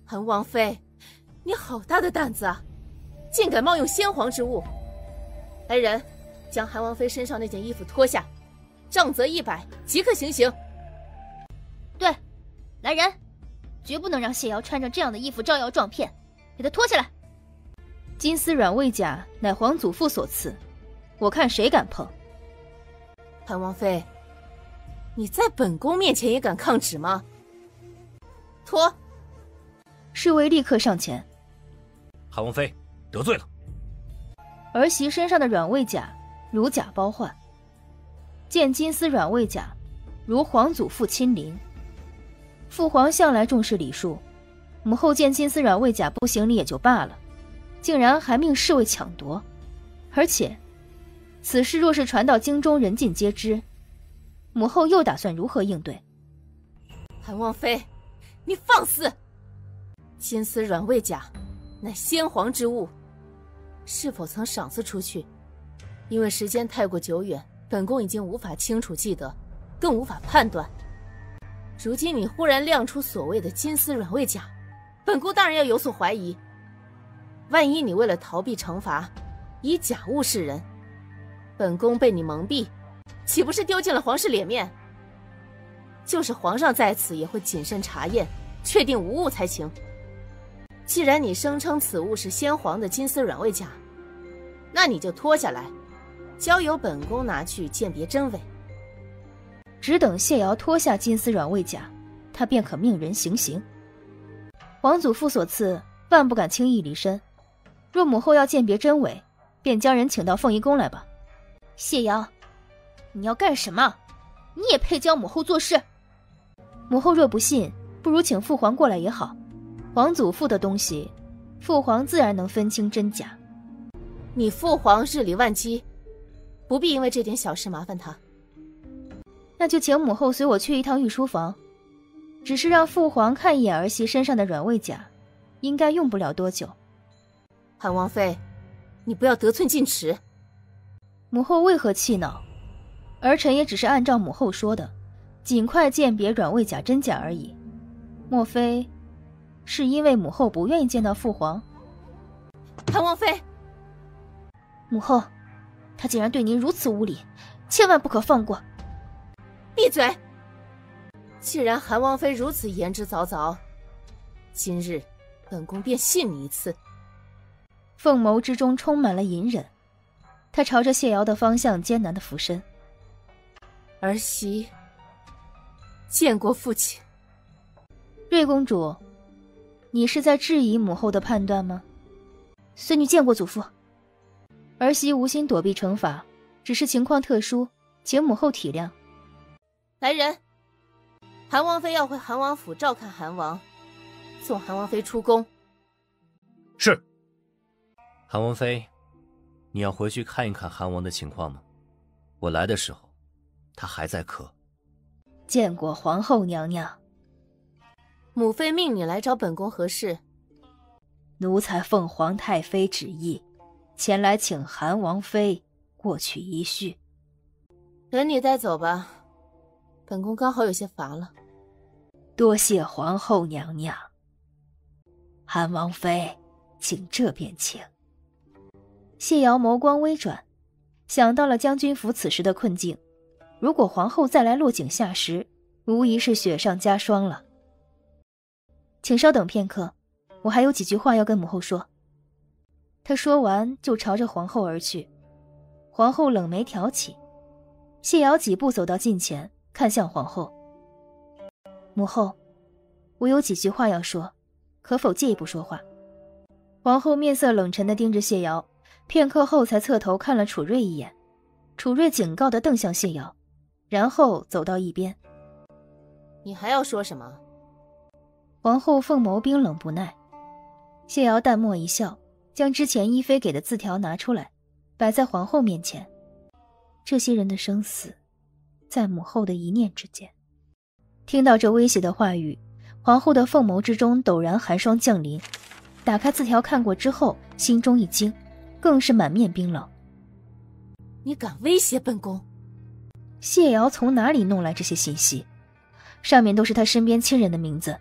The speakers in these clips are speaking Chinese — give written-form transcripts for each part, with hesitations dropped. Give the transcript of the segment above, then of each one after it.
韩王妃，你好大的胆子啊，竟敢冒用先皇之物！来人，将韩王妃身上那件衣服脱下，杖责100，即刻行刑。 对，来人，绝不能让谢瑶穿着这样的衣服招摇撞骗，给她脱下来。金丝软猬甲乃皇祖父所赐，我看谁敢碰。 韩王妃，你在本宫面前也敢抗旨吗？脱！ 侍卫立刻上前。 韩王妃得罪了。 儿媳身上的软猬甲如假包换，见金丝软猬甲如皇祖父亲临。父皇向来重视礼数，母后见金丝软猬甲不行礼也就罢了，竟然还命侍卫抢夺，而且此事若是传到京中，人尽皆知，母后又打算如何应对？ 韩王妃，你放肆！金丝软猬甲乃先皇之物，是否曾赏赐出去？因为时间太过久远，本宫已经无法清楚记得，更无法判断。如今你忽然亮出所谓的金丝软猬甲，本宫当然要有所怀疑。万一你为了逃避惩罚，以假物示人，本宫被你蒙蔽，岂不是丢尽了皇室脸面？就是皇上在此，也会谨慎查验，确定无误才行。既然你声称此物是先皇的金丝软猬甲，那你就脱下来，交由本宫拿去鉴别真伪。 只等谢瑶脱下金丝软猬甲，他便可命人行刑。皇祖父所赐，万不敢轻易离身。若母后要鉴别真伪，便将人请到凤仪宫来吧。谢瑶，你要干什么？你也配教母后做事？母后若不信，不如请父皇过来也好。皇祖父的东西，父皇自然能分清真假。 你父皇日理万机，不必因为这点小事麻烦他。 那就请母后随我去一趟御书房，只是让父皇看一眼儿媳身上的软猬甲，应该用不了多久。 韩王妃，你不要得寸进尺。 母后为何气恼？儿臣也只是按照母后说的，尽快鉴别软猬甲真假而已。莫非是因为母后不愿意见到父皇？ 韩王妃， 母后，他竟然对您如此无礼，千万不可放过。 闭嘴！既然韩王妃如此言之凿凿，今日本宫便信你一次。 凤眸之中充满了隐忍，他朝着谢瑶的方向艰难地俯身。 儿媳见过父亲。 瑞公主，你是在质疑母后的判断吗？孙女见过祖父。儿媳无心躲避惩罚，只是情况特殊，请母后体谅。 来人，韩王妃要回韩王府照看韩王，送韩王妃出宫。 是。韩王妃，你要回去看一看韩王的情况吗？我来的时候，他还在咳。 见过皇后娘娘。 母妃命你来找本宫何事？ 奴才奉皇太妃旨意，前来请韩王妃过去一叙。 人你带走吧，本宫刚好有些乏了。 多谢皇后娘娘。韩王妃，请这边请。谢瑶眸光微转，想到了将军府此时的困境，如果皇后再来落井下石，无疑是雪上加霜了。请稍等片刻，我还有几句话要跟母后说。他说完就朝着皇后而去。皇后冷眉挑起，谢瑶几步走到近前，看向皇后。母后，我有几句话要说，可否借一步说话？皇后面色冷沉地盯着谢瑶，片刻后才侧头看了楚瑞一眼。楚瑞警告地瞪向谢瑶，然后走到一边。 你还要说什么？ 皇后凤眸冰冷不耐。谢瑶淡漠一笑，将之前依妃给的字条拿出来，摆在皇后面前。这些人的生死，在母后的一念之间。听到这威胁的话语，皇后的凤眸之中陡然寒霜降临。打开字条看过之后，心中一惊，更是满面冰冷。 你敢威胁本宫？ 谢瑶从哪里弄来这些信息？上面都是他身边亲人的名字，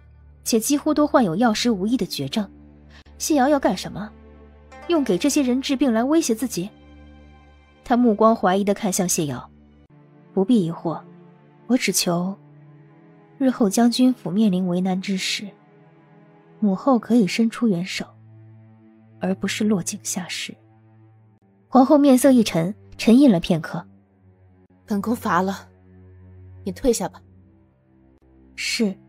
且几乎都患有药石无医的绝症。谢瑶要干什么？用给这些人治病来威胁自己？他目光怀疑地看向谢瑶，不必疑惑，我只求日后将军府面临为难之时，母后可以伸出援手，而不是落井下石。皇后面色一沉，沉吟了片刻。 本宫乏了，你退下吧。 是。